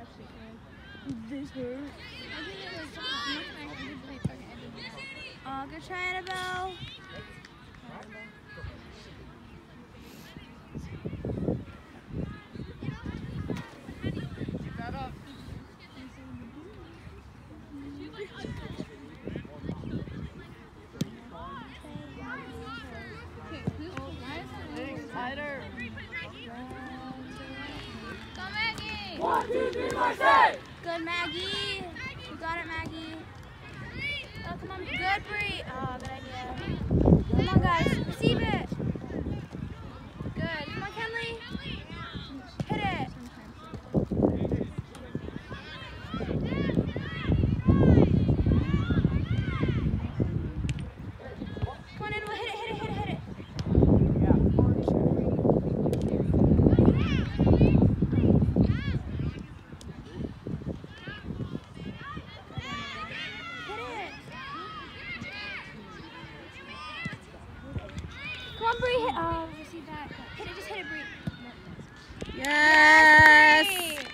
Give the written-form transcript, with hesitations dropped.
This hurt. Good try, Annabelle. One, two, three, my say! Good, Maggie. You got it, Maggie. Oh, come on. Good, Bree. Oh, good idea. Come on, guys. Receive it. Good. Come on, Kenley. Hit it. Come on, Annabelle. Hit it, hit it, hit it, hit it. Come on, Bree. Oh, receive that. Hit it. Just hit it, Bree. Yes! Yes, Bree.